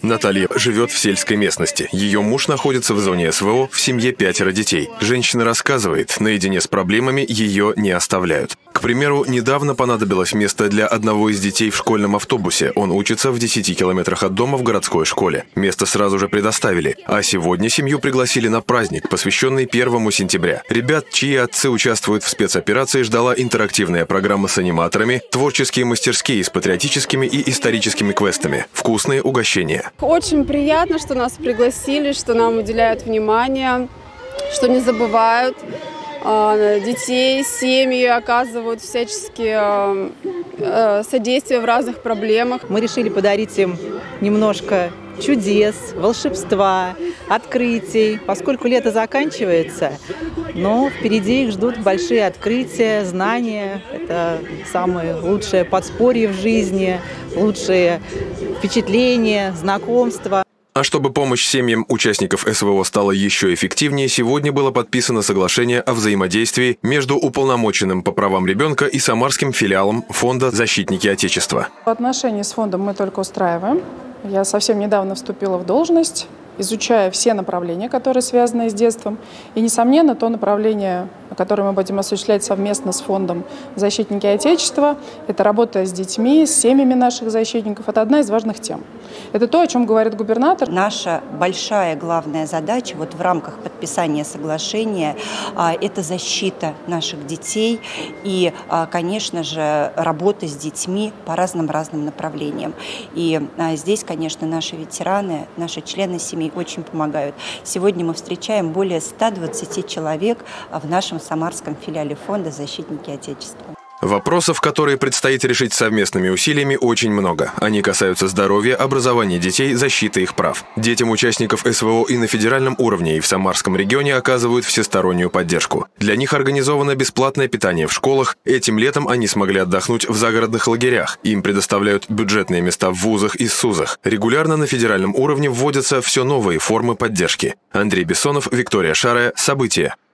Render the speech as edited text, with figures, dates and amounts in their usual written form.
Наталья живет в сельской местности. Ее муж находится в зоне СВО, в семье 5 детей. Женщина рассказывает, наедине с проблемами ее не оставляют. К примеру, недавно понадобилось место для одного из детей в школьном автобусе. Он учится в 10 километрах от дома в городской школе. Место сразу же предоставили. А сегодня семью пригласили на праздник, посвященный 1 сентября. Ребят, чьи отцы участвуют в спецоперации, ждала интерактивная программа с аниматорами, творческие мастерские с патриотическими и историческими квестами, вкусные угощения. Очень приятно, что нас пригласили, что нам уделяют внимание, что не забывают детей, семьи, оказывают всяческие содействия в разных проблемах. Мы решили подарить им немножко чудес, волшебства, открытий. Поскольку лето заканчивается, но впереди их ждут большие открытия, знания. Это самое лучшее подспорье в жизни, лучшие впечатления, знакомства. А чтобы помощь семьям участников СВО стала еще эффективнее, сегодня было подписано соглашение о взаимодействии между уполномоченным по правам ребенка и самарским филиалом Фонда «Защитники Отечества». Отношения с фондом мы только устраиваем. Я совсем недавно вступила в должность, изучая все направления, которые связаны с детством. И, несомненно, то направление, которое мы будем осуществлять совместно с фондом «Защитники Отечества», это работа с детьми, с семьями наших защитников. Это одна из важных тем. Это то, о чем говорит губернатор. Наша большая главная задача вот в рамках подписания соглашения – это защита наших детей и, конечно же, работа с детьми по разным направлениям. И здесь, конечно, наши ветераны, наши члены семей очень помогают. Сегодня мы встречаем более 120 человек в нашем самарском филиале фонда «Защитники Отечества». Вопросов, которые предстоит решить совместными усилиями, очень много. Они касаются здоровья, образования детей, защиты их прав. Детям участников СВО и на федеральном уровне, и в Самарском регионе оказывают всестороннюю поддержку. Для них организовано бесплатное питание в школах. Этим летом они смогли отдохнуть в загородных лагерях. Им предоставляют бюджетные места в вузах и СУЗах. Регулярно на федеральном уровне вводятся все новые формы поддержки. Андрей Бессонов, Виктория Шарая. События.